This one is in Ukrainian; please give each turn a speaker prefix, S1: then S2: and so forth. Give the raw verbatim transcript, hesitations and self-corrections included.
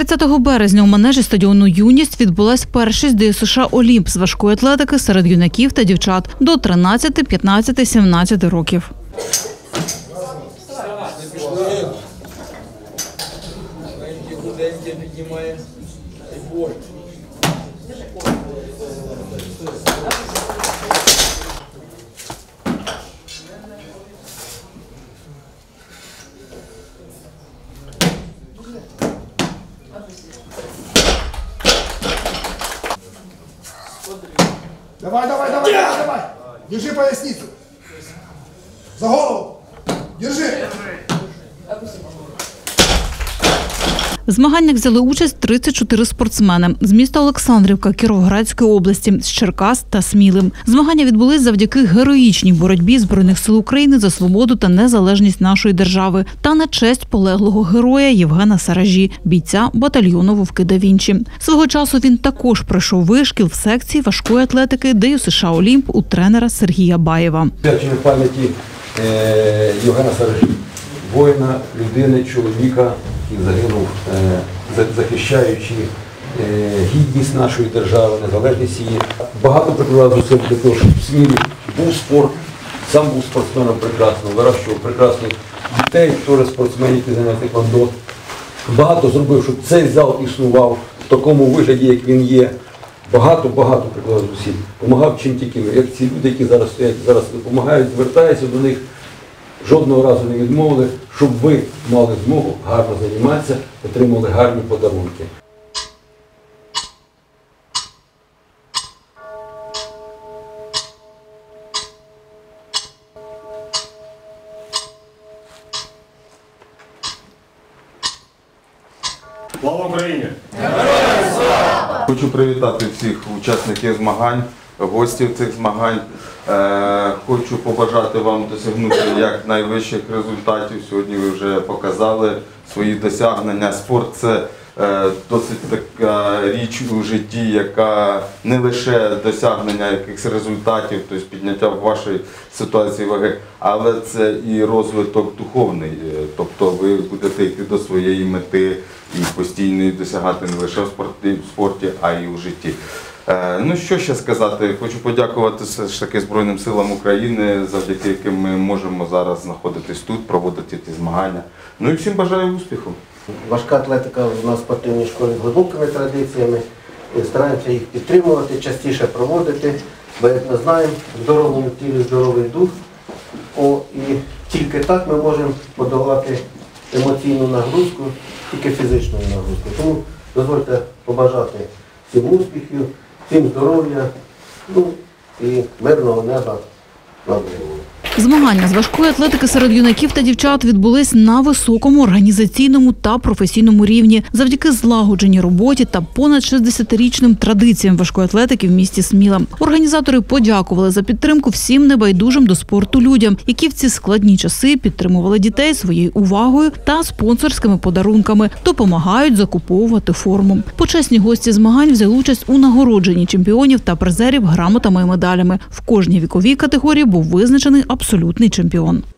S1: тридцятого березня у манежі стадіону «Юність» відбулась першість Ді Ес Ес Ша «Олімп» з важкої атлетики серед юнаків та дівчат до тринадцяти, п'ятнадцяти, сімнадцяти років.
S2: Давай, давай, давай, давай, давай. Держи поясницу. За голову. Держи.
S1: В змаганнях взяли участь тридцять чотири спортсмени з міста Олександрівка Кіровоградської області, з Черкас та Сміли. Змагання відбулись завдяки героїчній боротьбі Збройних сил України за свободу та незалежність нашої держави та на честь полеглого героя Євгена Саражі, бійця батальйону «Вовки да Вінчі». Свого часу він також пройшов вишкіл в секції важкої атлетики Ді Ес Ес Ша «Олімп» у тренера Сергія Баєва.
S3: Свячення пам'яті е, Євгена Саражі, воїна, людини, чоловіка, який загинув, е, захищаючи е, гідність нашої держави, незалежність її. Багато прикладав зусиль для того, щоб в Смілі був спорт, сам був спортсменом прекрасно, вирощував прекрасних дітей, теж спортсменів, які займаються тхеквондо. Багато зробив, щоб цей зал існував в такому вигляді, як він є. Багато-багато прикладав зусиль. Помагав чим тільки, як ці люди, які зараз стоять, зараз допомагають, звертаються до них. Жодного разу не відмовили, щоб ви мали змогу гарно займатися, отримали гарні подарунки.
S4: Слава Україні!
S5: Хочу привітати всіх учасників змагань, гостів цих змагань. Хочу побажати вам досягнути як найвищих результатів. Сьогодні ви вже показали свої досягнення. Спорт – це досить така річ у житті, яка не лише досягнення якихось результатів, тобто підняття в вашій ситуації ваги, але це і розвиток духовний. Тобто ви будете йти до своєї мети і постійно досягати не лише в спорті, в спорті, а й у житті. Ну, що ще сказати? Хочу подякувати все ж таки Збройним силам України, завдяки яким ми можемо зараз знаходитись тут, проводити ці змагання. Ну і всім бажаю успіху.
S6: Важка атлетика у нас в спортивній школі з глибокими традиціями. Стараємося їх підтримувати, частіше проводити, бо, як ми знаємо, в здоровому тілі здоровий дух. О, і тільки так ми можемо подолати емоційну нагрузку, тільки фізичну нагрузку. Тому дозвольте побажати всім успіхів, всім здоров'я, ну і мирного неба над головою.
S1: Змагання з важкої атлетики серед юнаків та дівчат відбулись на високому організаційному та професійному рівні завдяки злагодженій роботі та понад шістдесятирічним традиціям важкої атлетики в місті Сміла. Організатори подякували за підтримку всім небайдужим до спорту людям, які в ці складні часи підтримували дітей своєю увагою та спонсорськими подарунками, допомагають закуповувати форму. Почесні гості змагань взяли участь у нагородженні чемпіонів та призерів грамотами і медалями. В кожній віковій категорії був визначений абсолютний чемпіон.